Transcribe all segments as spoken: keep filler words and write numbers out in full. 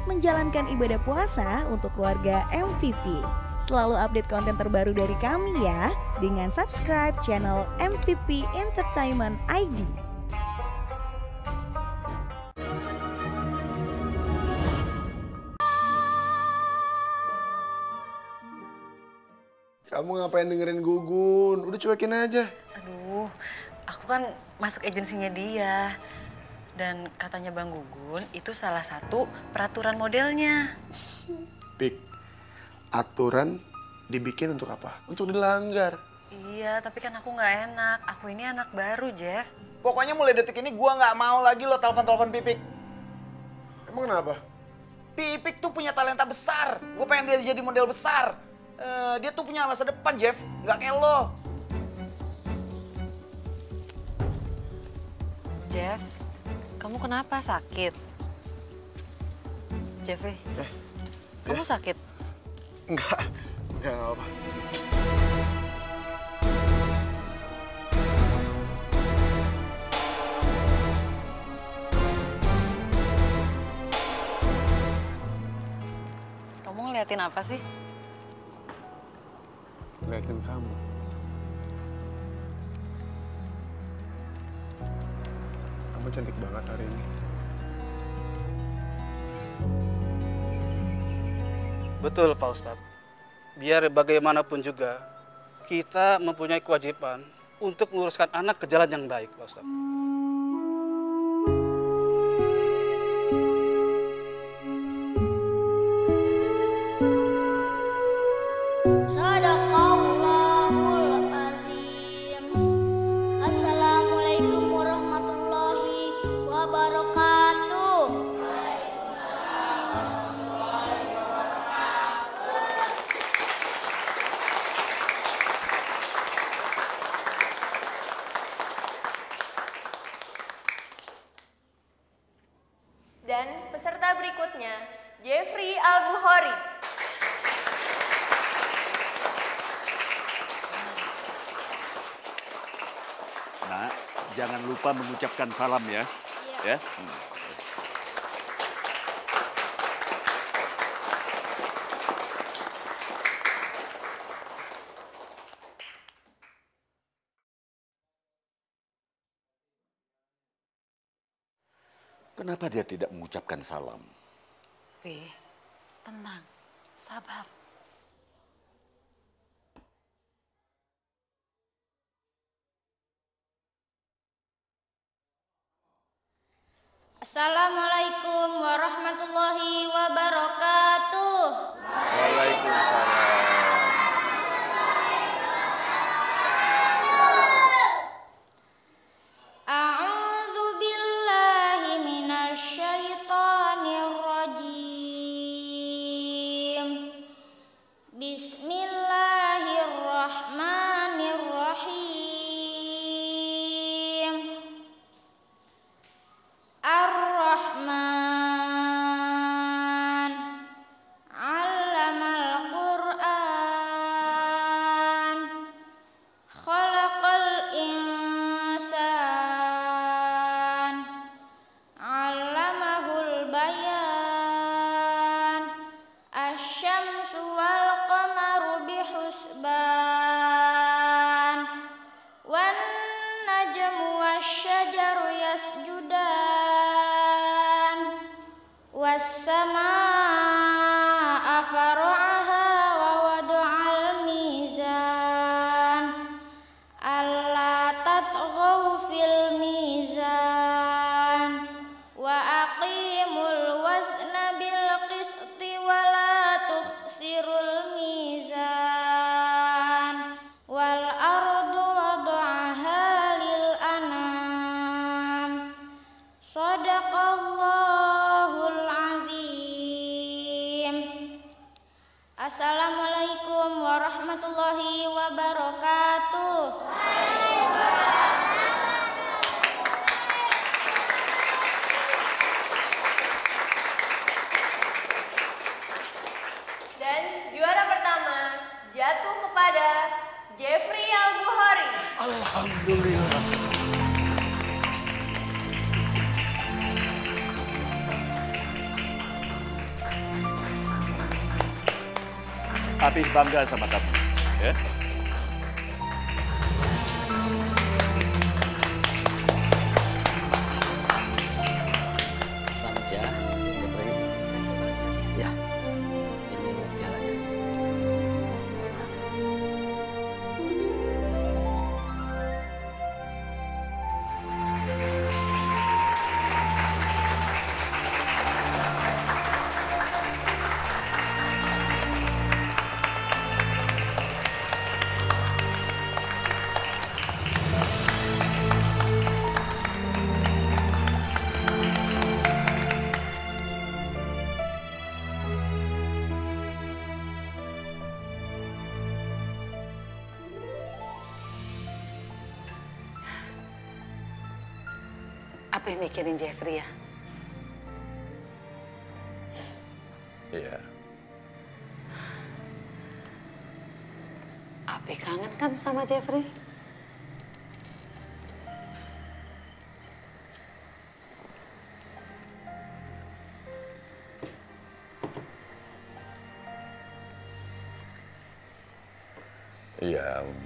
menjalankan ibadah puasa untuk keluarga M V P. Selalu update konten terbaru dari kami ya, dengan subscribe channel M V P Entertainment I D. Kamu ngapain dengerin Gugun? Udah cuekin aja. Aduh, aku kan masuk agensinya dia. Dan katanya Bang Gugun itu salah satu peraturan modelnya. Pik, aturan dibikin untuk apa? Untuk dilanggar. Iya, tapi kan aku nggak enak. Aku ini anak baru, Jeff. Pokoknya mulai detik ini gua nggak mau lagi lo telepon-telepon Pipik. Emang kenapa? Pipik tuh punya talenta besar. Gue pengen dia jadi model besar. Uh, dia tuh punya masa depan, Jeff. Nggak kayak lo. Jeff, kamu kenapa sakit? Jeff, eh, kamu ya? sakit? Enggak, enggak apa-apa. Kamu ngeliatin apa sih? Ngeliatin kamu. Kamu cantik banget hari ini. Betul Pak Ustadz. Biar bagaimanapun juga, kita mempunyai kewajiban untuk meluruskan anak ke jalan yang baik Pak Ustadz. Assalamualaikum warahmatullahi wabarakatuh. Dan peserta berikutnya, Jeffrey Al-Bukhari. Nak, jangan lupa mengucapkan salam ya. Iya. Ya. Hmm. Kenapa dia tidak mengucapkan salam? Pi, tenang, sabar. Assalamualaikum warahmatullahi wabarakatuh. Waalaikumsalam. A'udzu billahi minasy syaithanir rajim. Bismillahirrahmanirrahim. Ar-Rahman 'allamal Qur'an, khalaqal insan, 'allamahul bayan, asy-syamsu wal qamaru bihusban, wan najmu wasy-syajaru yasjudan, was-samaa'a fara'aha wa wada'al mizan, alla tatghaw fil mizan, wa aqimul wazna bil qisti wa la tukhsirul mizan, wal ardu wada'aha lil anam. Shadaqallahul azim. Assalamualaikum warahmatullahi wabarakatuh. Dan juara pertama jatuh kepada Jeffrey Al-Bukhari. Alhamdulillah. Apih bangga sama kamu. Ya? Selamat ya, Jeffrey. Ya, ini jalannya. Apa yang mikirin Jeffrey ya? Iya. Api kangen kan sama Jeffrey? Iya, Umi.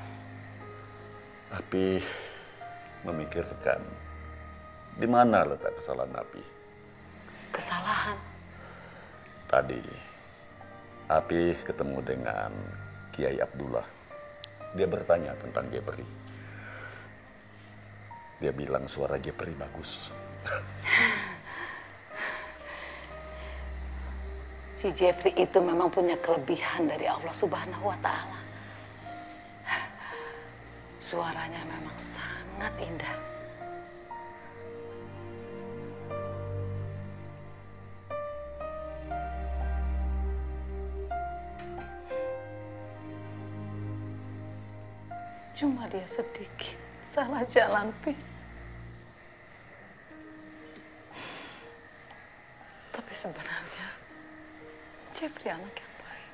Api memikirkan di mana letak kesalahan Api. Kesalahan? Tadi Api ketemu dengan Kiai Abdullah. Dia bertanya tentang Jeffrey. Dia bilang suara Jeffrey bagus. Si Jeffrey itu memang punya kelebihan dari Allah Subhanahu wa Ta'ala. Suaranya memang sangat indah. Cuma dia sedikit salah jalan, Pi. Tapi sebenarnya Jeffrey anak yang baik.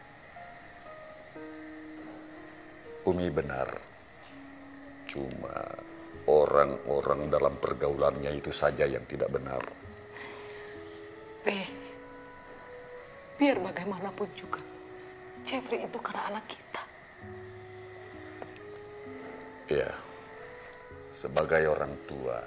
Umi benar. Cuma orang-orang dalam pergaulannya itu saja yang tidak benar. Pi, biar bagaimanapun juga, Jeffrey itu karena anak kita. Ya, sebagai orang tua,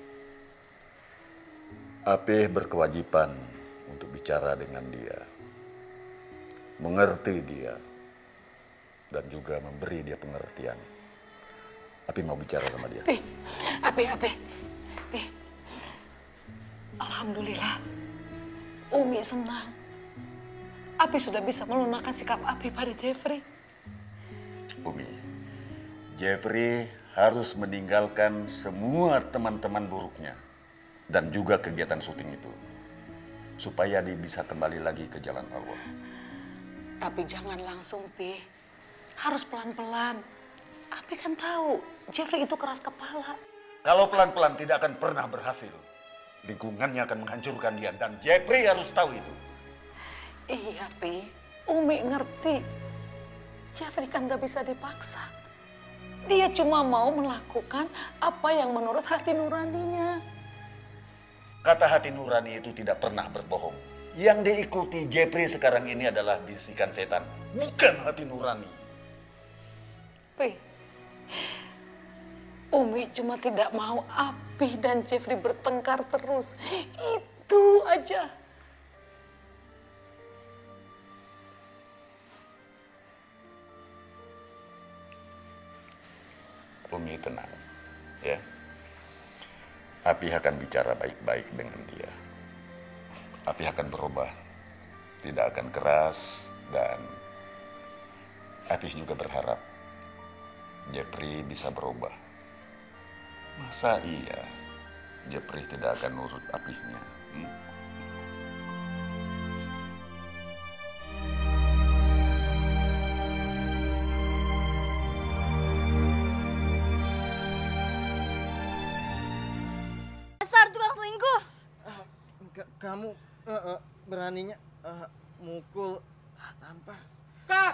Apih berkewajiban untuk bicara dengan dia, mengerti dia, dan juga memberi dia pengertian. Apih mau bicara sama dia. Pi, Apih, Apih, Pi. Alhamdulillah, Umi senang. Apih sudah bisa melunakkan sikap Apih pada Jeffrey. Umi, Jeffrey harus meninggalkan semua teman-teman buruknya dan juga kegiatan syuting itu supaya dia bisa kembali lagi ke jalan Allah. Tapi jangan langsung, Pi. Harus pelan-pelan. Api kan tahu Jeffrey itu keras kepala. Kalau pelan-pelan tidak akan pernah berhasil. Lingkungannya akan menghancurkan dia dan Jeffrey harus tahu itu. Iya, Pi. Umi ngerti. Jeffrey kan gak bisa dipaksa. Dia cuma mau melakukan apa yang menurut hati nuraninya. Kata hati nurani itu tidak pernah berbohong. Yang diikuti Jeffrey sekarang ini adalah bisikan setan, bukan hati nurani. Pi, Umi cuma tidak mau Apih dan Jeffrey bertengkar terus. Itu aja. Umi tenang, ya. Apih akan bicara baik-baik dengan dia. Apih akan berubah, tidak akan keras, dan Apih juga berharap Jeffrey bisa berubah. Masa iya Jeffrey tidak akan nurut Apihnya? Hmm? Kamu uh, uh, beraninya uh, mukul uh, tanpa... Kak!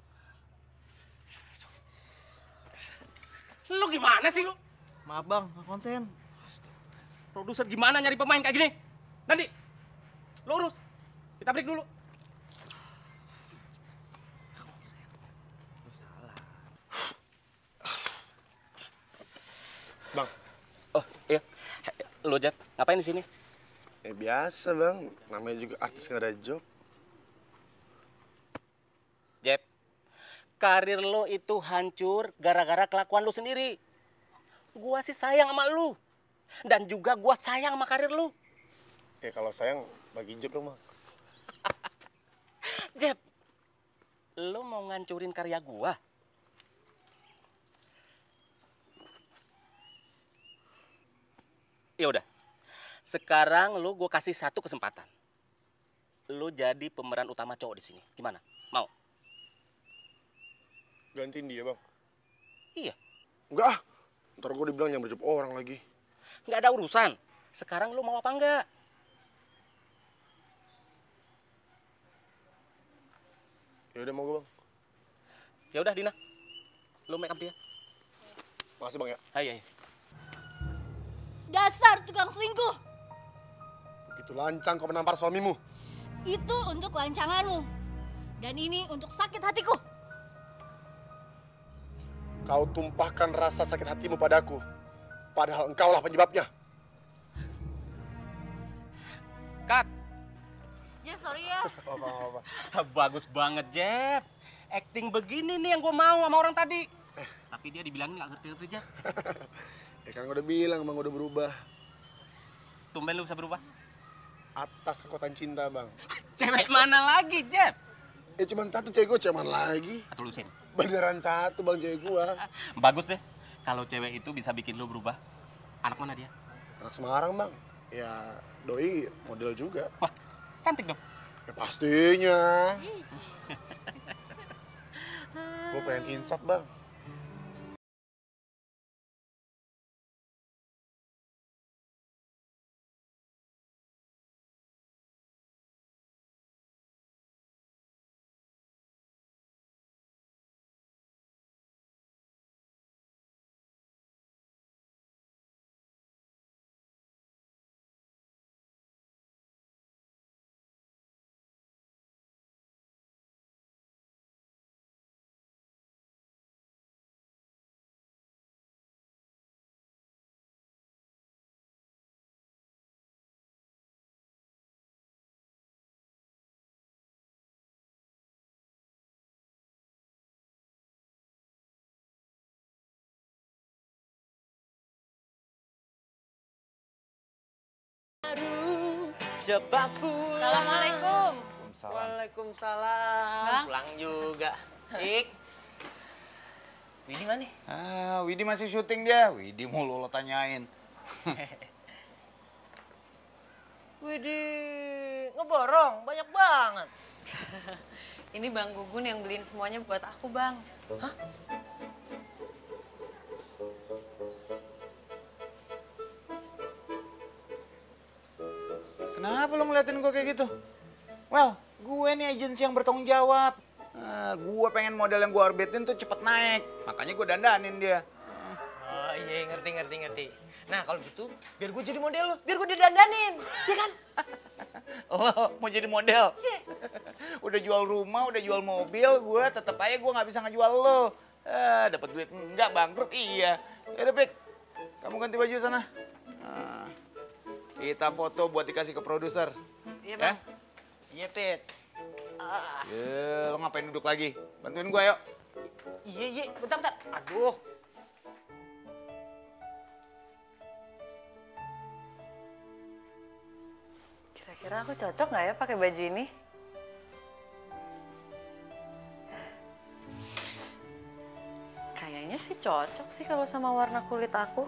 Lu gimana sih lu? Maaf bang, nggak konsen. Produser gimana nyari pemain kayak gini? Nanti, lu urus. Kita break dulu. Lo Jeff, ngapain di sini? Eh biasa bang, namanya juga artis nggak ada job. Jeff, karir lo itu hancur gara-gara kelakuan lo sendiri. Gua sih sayang sama lo. Dan juga gua sayang sama karir lo. Ya kalau sayang, bagi job dong bang. Jeff, lo mau ngancurin karya gua? Ya udah, sekarang lo gue kasih satu kesempatan. Lo jadi pemeran utama cowok di sini. Gimana? Mau? Gantiin dia bang. Iya. Enggak ah, ntar gue dibilang yang berjob orang lagi. Nggak ada urusan. Sekarang lo mau apa enggak? Ya udah mau gue bang. Ya udah Dina, lo make up dia. Makasih bang ya. Hai, hai. Dasar tukang selingkuh. Begitu lancang kau menampar suamimu. Itu untuk lancanganmu. Dan ini untuk sakit hatiku. Kau tumpahkan rasa sakit hatimu padaku. Padahal engkaulah penyebabnya. Cut. Jeff, sorry ya. Apa-apa. Bagus banget, Jeff. Acting begini nih yang gue mau sama orang tadi. Eh. Tapi dia dibilangin gak ngerti-ngerti, Jeff. Ya kan gue udah bilang bang, gue udah berubah. Tumben lu bisa berubah? Atas kekuatan cinta bang. Cewek mana lagi, Jeff? Ya cuma satu cewek gue, cuman lagi. Atau lusin? Beneran satu bang cewek gue. Bagus deh. Kalau cewek itu bisa bikin lu berubah. Anak mana dia? Anak Semarang bang. Ya doi model juga. Wah, cantik dong. Ya pastinya. Gue pengen insaf bang. Jebakku. Assalamualaikum. Waalaikumsalam. Bang. Pulang juga. Ik. Widi mana nih? Ah, Widi masih syuting dia. Widi mulu lo tanyain. Widi ngeborong banyak banget. Ini Bang Gugun yang beliin semuanya buat aku, Bang. Hah? Kenapa lo ngeliatin gue kayak gitu? Well, gue nih agensi yang bertanggung jawab. Uh, gue pengen model yang gue orbitin tuh cepet naik. Makanya gue dandanin dia. Oh iya, ngerti, ngerti, ngerti. Nah kalau gitu, biar gue jadi model lo, biar gue didandanin. Iya kan? Lo mau jadi model? Iya. Udah jual rumah, udah jual mobil, gue tetep aja gue gak bisa ngejual lo. Uh, Dapat duit enggak, bangkrut iya. Yaudah, Pik. Kamu ganti baju sana. Nah, kita foto buat dikasih ke produser. Iya, Bang. Iya, Pit. Ah. Ya, lo ngapain duduk lagi? Bantuin gue, yuk. Iya, iya. Bentar, bentar. Aduh. Kira-kira aku cocok nggak ya pakai baju ini? Kayaknya sih cocok sih kalau sama warna kulit aku.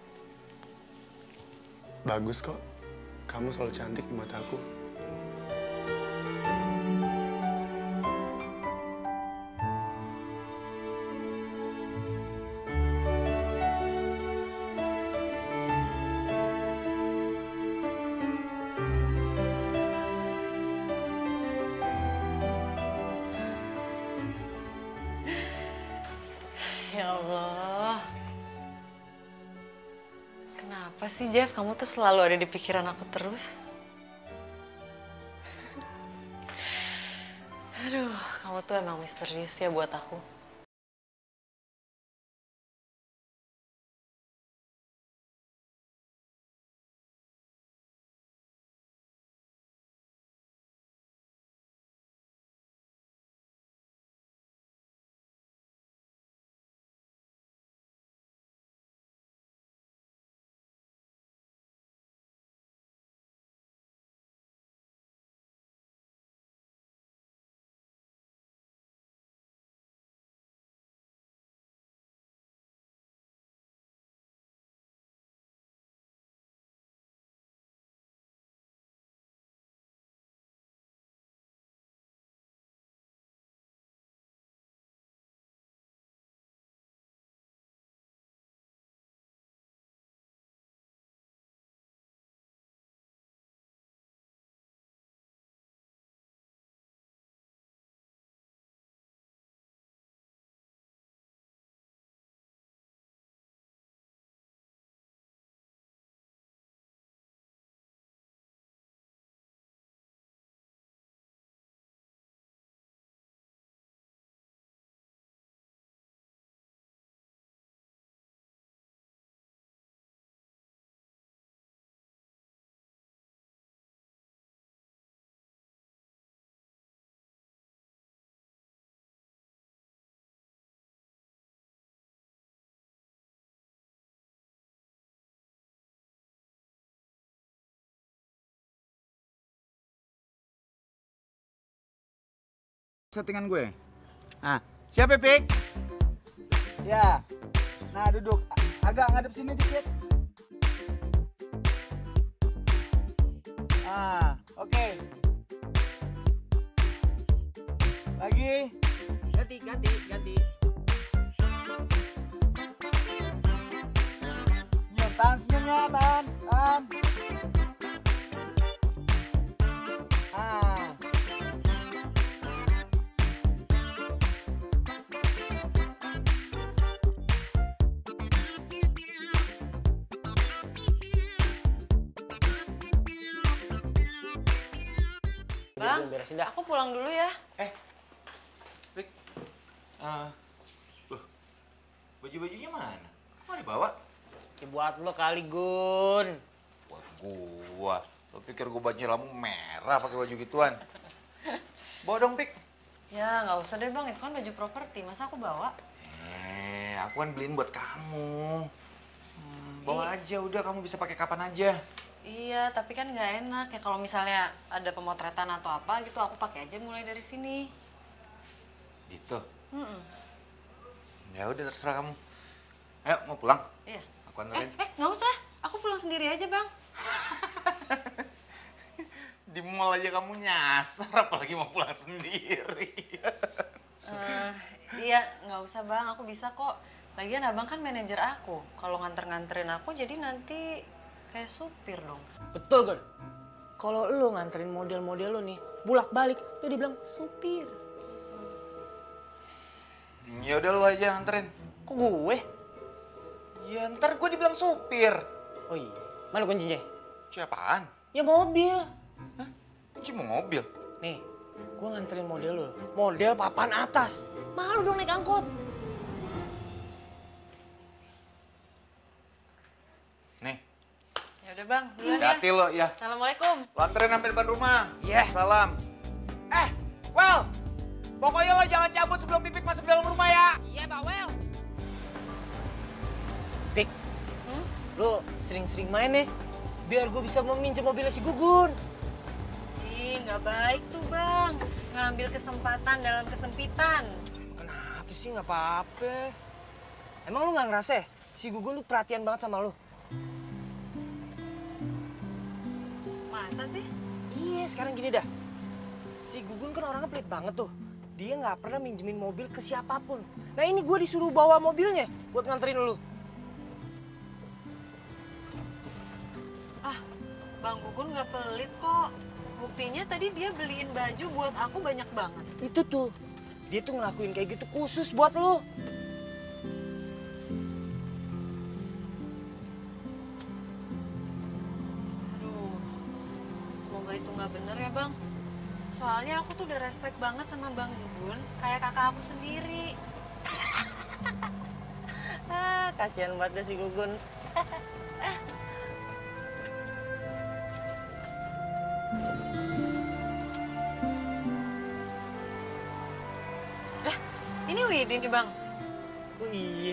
Bagus kok. Kamu selalu cantik di mataku. Ya Allah. Kenapa sih Jeff, kamu tuh selalu ada di pikiran aku terus? Aduh, kamu tuh emang misterius ya buat aku. settingan gue. Nah, siap ya, Pik? Ya. Nah, duduk. Agak ngadep sini dikit. Ah, oke. Okay. Lagi. Ganti, ganti, ganti. Senyum, tahan senyumnya, tahan, tahan. Ah. Bang, beresin dah. aku pulang dulu ya. Eh, Pik. Uh, loh, baju-bajunya mana? Kok nggak dibawa? Ya buat lo kali, Gun. Buat gua. Lo pikir gua baju lampu merah pakai baju gituan? Bawa dong, Pik. Ya nggak usah deh bang, itu kan baju properti, masa aku bawa? Eh, aku kan beliin buat kamu. Hmm, bawa aja, udah kamu bisa pakai kapan aja. Iya, tapi kan nggak enak ya kalau misalnya ada pemotretan atau apa gitu, aku pakai aja mulai dari sini. Gitu? Mm-mm. Ya udah terserah kamu. Ayo, mau pulang? Iya. Aku anterin. Eh, eh, nggak usah. Aku pulang sendiri aja, Bang. Di mall aja kamu nyasar, apalagi mau pulang sendiri. uh, iya, nggak usah, Bang. Aku bisa kok. Lagian abang kan manajer aku. Kalau nganter-nganterin aku, jadi nanti kayak supir dong. Betul, Gun. Kalau lo nganterin model-model lo nih, bulak-balik, lo dibilang supir. Ya udah lo aja nganterin. Kok gue? Ya ntar gue dibilang supir. Oh iya, mana kuncinya? Kunci apaan? Ya mobil. Hah? Kunci mobil? Nih, gue nganterin model lo. Model papan atas. Malu dong naik angkot. Nih. Ya udah, Bang. Duluan ya. Hati lo ya. Assalamualaikum. Lo anterin sampai depan rumah. Iya. Yeah. Salam. Eh, Well. Pokoknya lo jangan cabut sebelum Pipik masuk dalam rumah ya. Iya, Pak Well. Pik, hmm? Lo sering-sering main nih, biar gue bisa meminjam mobilnya si Gugun. Ih, nggak baik tuh, Bang. Ngambil kesempatan dalam kesempitan. Kenapa sih, nggak apa-apa. Emang lo nggak ngerasa ya, si Gugun lu perhatian banget sama lo? Masa sih? Iya, sekarang gini dah. Si Gugun kan orangnya pelit banget tuh. Dia nggak pernah minjemin mobil ke siapapun. Nah ini gue disuruh bawa mobilnya buat nganterin lu. Ah, Bang Gugun nggak pelit kok. Buktinya tadi dia beliin baju buat aku banyak banget. Itu tuh, dia tuh ngelakuin kayak gitu khusus buat lo. Aduh, semoga itu nggak bener ya, Bang. Soalnya aku tuh udah respect banget sama Bang Gugun, kayak kakak aku sendiri. Ah, kasihan banget deh si Gugun. Dah, ini Widin nih, Bang. Oh iya.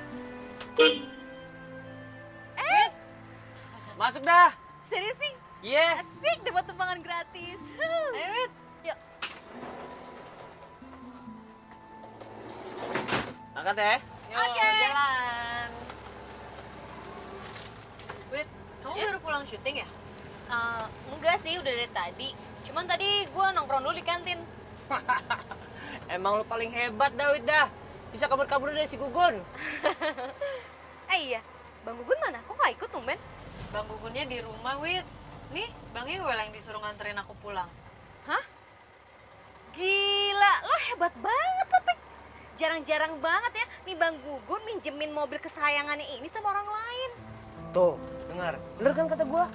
Eh, masuk dah. Serius nih? Iya. Yeah. Asik dapat tumpangan gratis. Ayo, Wid. Yuk. Angkat ya. Yuk, okay. Jalan. Wid, kamu Ya. baru pulang syuting ya? Uh, enggak sih, udah dari tadi. Cuman tadi gue nongkrong dulu di kantin. Emang lo paling hebat, Dawid dah. Bisa kabur-kabur dari si Gugun. Eh iya, Bang Gugun mana? Kok gak ikut tumben? Bang Gugunnya di rumah, Wid. Nih, Bang Iwel yang disuruh nganterin aku pulang. Hah? Gila, lo hebat banget lo, Pik. Jarang-jarang banget ya nih Bang Gugun minjemin mobil kesayangannya ini sama orang lain. Tuh, dengar. Bener kan kata gua?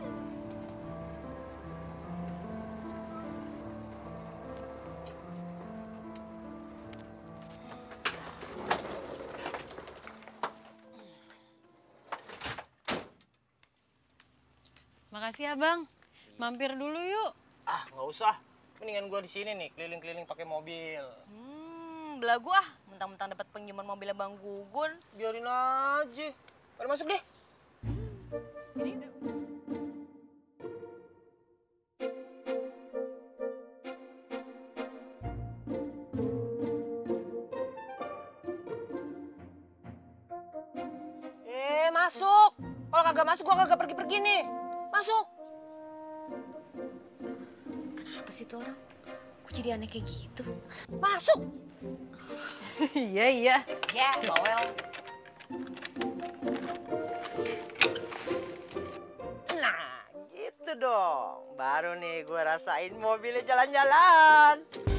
Makasih ya, Bang. Mampir dulu yuk. Ah, nggak usah. Mendingan gua di sini nih, keliling-keliling pakai mobil. Hmm, belagu ah. Mentang-mentang dapat pinjaman mobilnya Bang Gugun. Biarin aja. Pada masuk deh. Ini Masuk. Kalau kagak masuk, gua kagak pergi-pergi nih. Masuk. Kenapa sih tuh orang? Kok jadi aneh kayak gitu? Masuk. Iya, iya. Ya, bawel. Nah, gitu dong. Baru nih gue rasain mobilnya jalan-jalan.